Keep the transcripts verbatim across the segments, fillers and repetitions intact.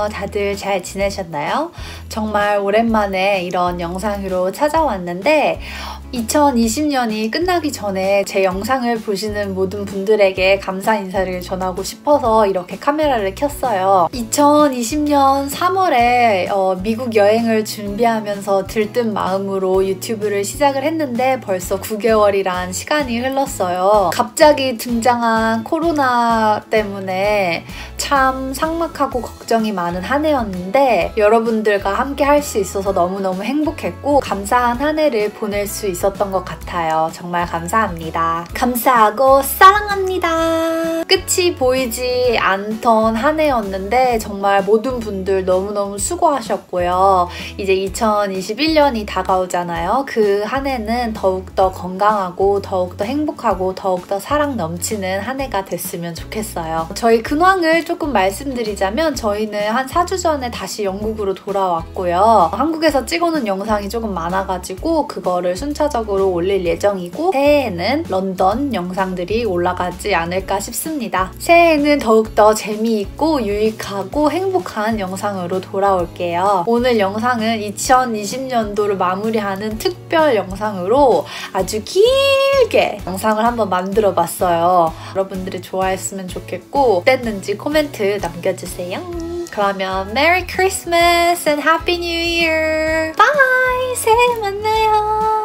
안녕하세요. 다들 잘 지내셨나요? 정말 오랜만에 이런 영상으로 찾아왔는데 이천이십 년이 끝나기 전에 제 영상을 보시는 모든 분들에게 감사 인사를 전하고 싶어서 이렇게 카메라를 켰어요. 이천이십 년 삼월에 어, 미국 여행을 준비하면서 들뜬 마음으로 유튜브를 시작을 했는데 벌써 구 개월이란 시간이 흘렀어요. 갑자기 등장한 코로나 때문에 참 삭막하고 걱정이 많은 한 해였는데 여러분들과 함께 할 수 있어서 너무너무 행복했고 감사한 한 해를 보낼 수 있었던 것 같아요. 정말 감사합니다. 감사하고 사랑합니다. 끝이 보이지 않던 한 해였는데 정말 모든 분들 너무너무 수고하셨고요. 이제 이천이십일 년이 다가오잖아요. 그 한 해는 더욱더 건강하고 더욱더 행복하고 더욱더 사랑 넘치는 한 해가 됐으면 좋겠어요. 저희 근황을 조금 말씀드리자면 저희는 한 사 주 전에 다시 영국으로 돌아왔고요. 한국에서 찍어놓은 영상이 조금 많아가지고 그거를 순차적으로 올릴 예정이고 새해에는 런던 영상들이 올라가지 않을까 싶습니다. 새해에는 더욱더 재미있고 유익하고 행복한 영상으로 돌아올게요. 오늘 영상은 이천이십 년도를 마무리하는 특별 영상으로 아주 길게 영상을 한번 만들어 봤어요. 여러분들이 좋아했으면 좋겠고 어땠는지 코멘트 남겨주세요. 그러면 Merry Christmas and Happy New Year! Bye! 새해 만나요!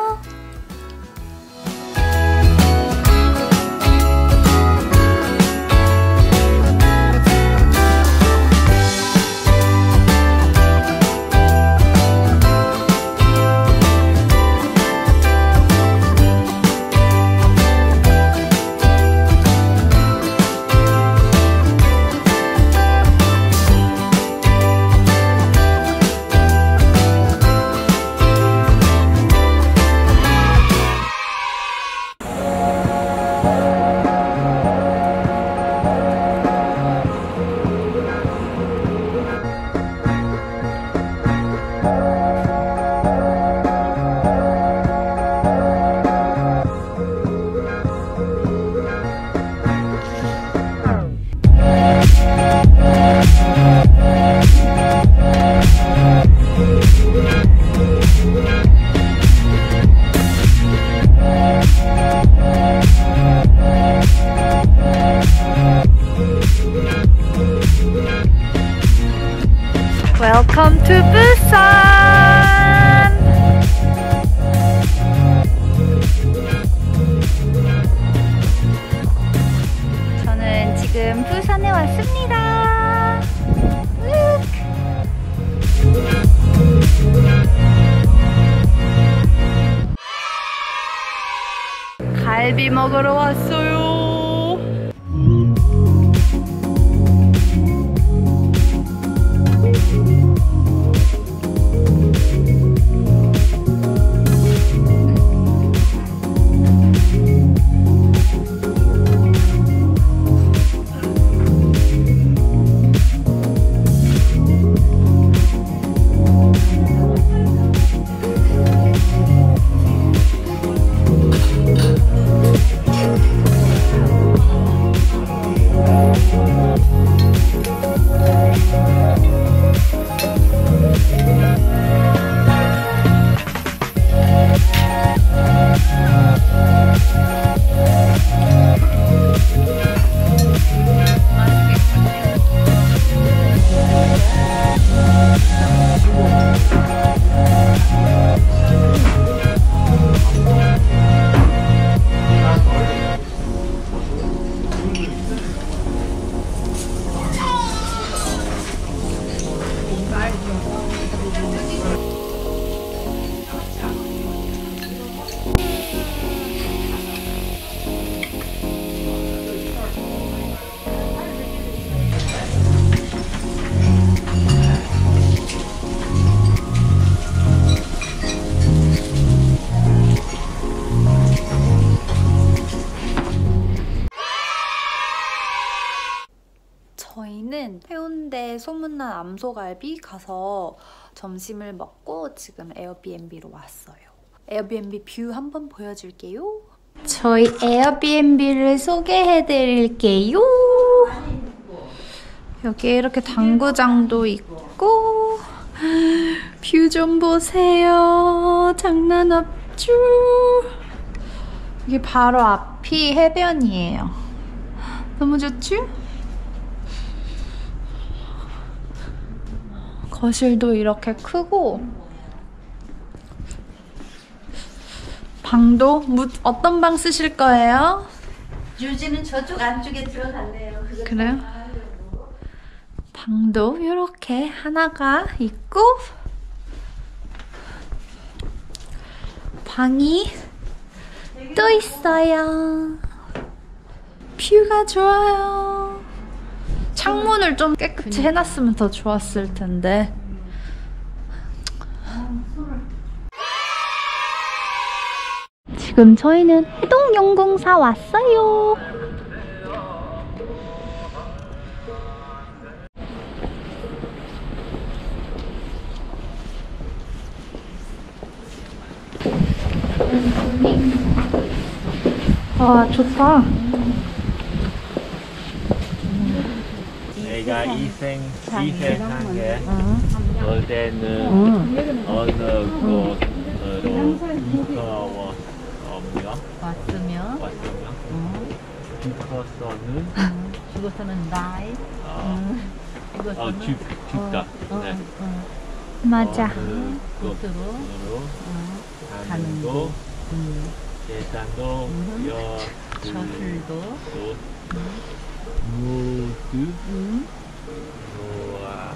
Welcome to Busan! 저는 지금 부산에 왔습니다. Look! 갈비 먹으러 왔어요. 저희는 해운대 소문난 암소갈비 가서 점심을 먹고 지금 에어비앤비로 왔어요. 에어비앤비 뷰 한번 보여줄게요. 저희 에어비앤비를 소개해드릴게요. 여기에 이렇게 당구장도 있고 뷰 좀 보세요. 장난 없죠? 여기 바로 앞이 해변이에요. 너무 좋죠? 거실도 이렇게 크고 방도 무, 어떤 방 쓰실 거예요? 유지는 저쪽 안쪽에 들어갔네요. 그래요? 방도 이렇게 하나가 있고 방이 또 있어요. 뷰가 좋아요. 창문을 좀 깨끗이 해놨으면 더 좋았을 텐데. 지금 저희는 해동용궁사 왔어요. 아, 좋다. 내가 이생 이세상에 올 때는 어느 곳으로 무서워 없냐? 왔으면 왔으면 어. 죽어서는 죽어서는 나이 어, 어, 죽, 죽다. 어, 네. 어, 맞아. 어느 곳으로 곳으로 어, 가는 가는 곳 곳 음, 계산도 음. 여슬도 저슬도 모두 음. 놓아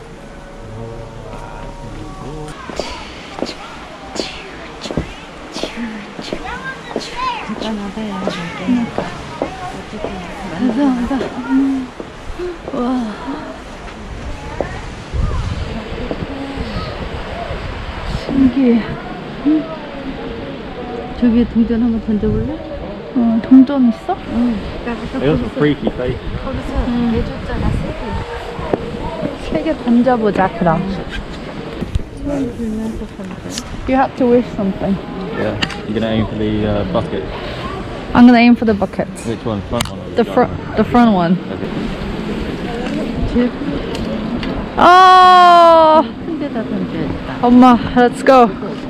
놓아두고 간단하대요. 감사합니다. 와. 신기해. 저기에 동전 한번 던져볼래? 어, 동전 있어? 응. It was a freaky face. 거기서 내줬잖아, 세개. 세 개 던져보자, 그럼. 손 들면서 던져. You have to wish something. Yeah, you're gonna aim for the uh, bucket. I'm gonna aim for the buckets. Which one? Front one or The the front, front the front one. 집 아, 큰 데다 던져야겠다. 엄마, let's go.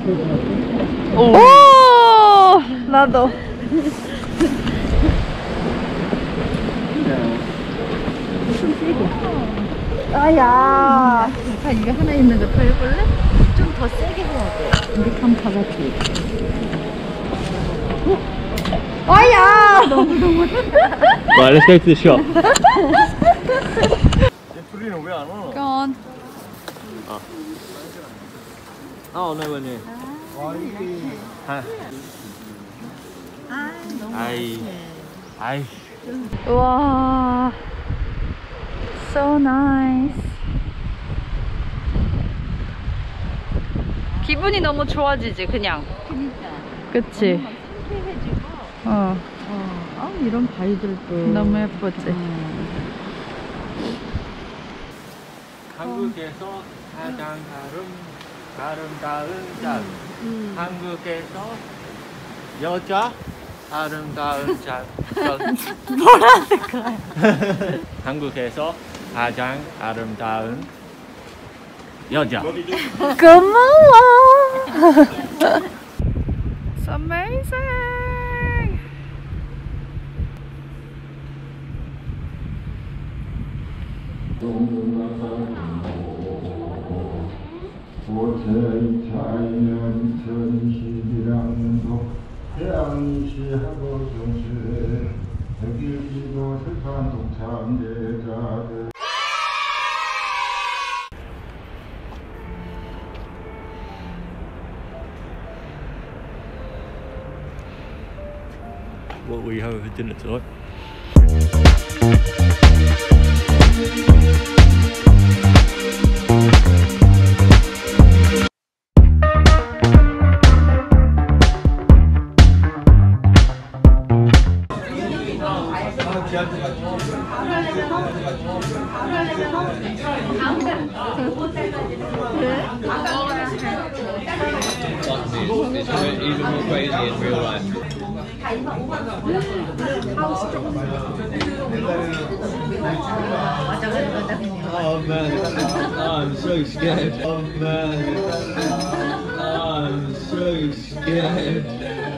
오, 나도. 아야. 약간 이거 하나 있는 거 더 해볼래? 좀 더 세게 해야 돼. 이렇게 하면 다 같이. 아야. Right, let's go to the shop. 둘이는 왜 안 오노? Gone. Oh, no one here. 아, 아, 너무 아이, 아이. 와, so nice. 기분이 너무 좋아지지, 그냥. 그니까. 그치? 상쾌해지고. 어, 어, 아, 이런 바위들도. 너무 예쁘지? 음. 한국에서 가장 아름, 아름다운 장. 음. 한국에서 여자 아름다운 장. 뭐라는 거야? 한국에서 가장 아름다운 여자. 고마워. It's amazing. 오세이 차이년 이천이십일 학년도 태양시하고 정시에 백일지도 슬픈 독참제자들 What will you have for dinner tonight? It's even more crazy in real life. Oh man, oh, I'm so scared. Oh man, oh, I'm so scared.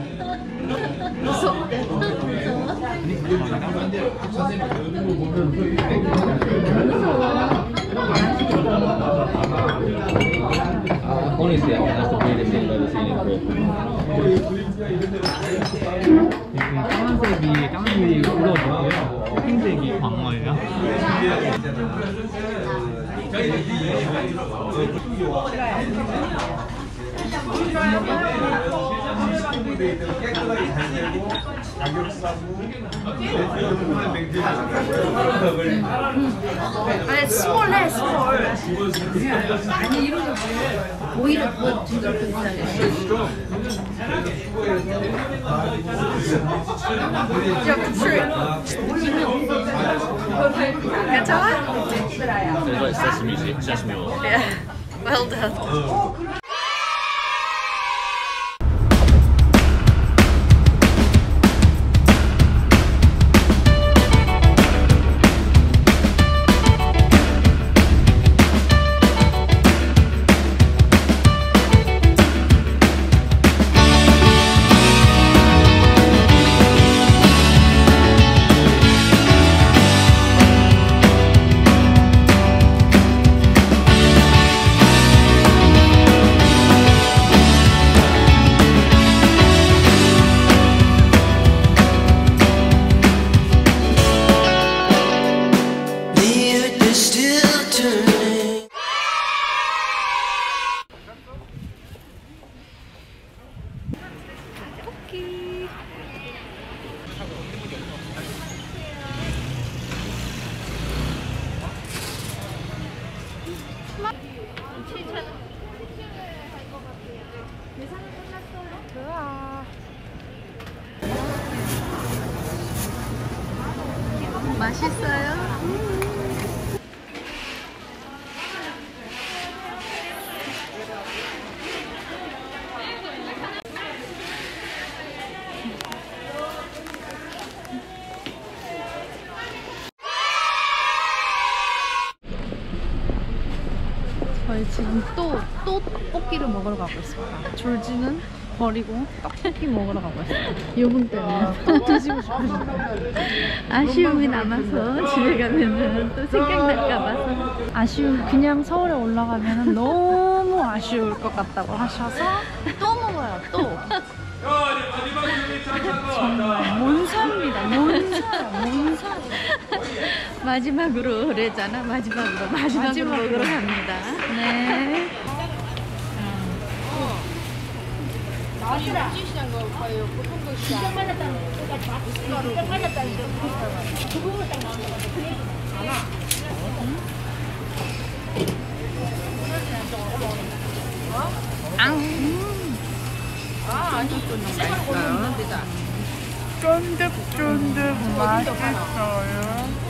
Honestly, I think that's the weirdest thing I've ever seen in Korea. 까만색이 까만색이 울어주고요. 흰색이 광어예요. 아니 스몰해 스몰. 아니 이런 거 오히려 더 징글징글하게. 야 그치? 괜찮아? It's like sesame, sesame oil. Yeah. Well done. 맛있어요? 저희 지금 또, 또 떡볶이를 먹으러 가고 있습니다. 졸지는 버리고 떡볶이 먹으러 가고 있어요. 이분 때문에 또 드시고 싶어서 아쉬움이 남아서 집에 가면은 또 생각날까 봐서 아쉬움. 그냥 서울에 올라가면은 너무 아쉬울 것 같다고 하셔서 또 먹어요. 또 정말 몬사입니다. 몬사 몬사. 마지막으로 그랬잖아. 마지막으로 마지막으로, 마지막으로 갑니다. 네. 쫀득쫀득 맛있어요.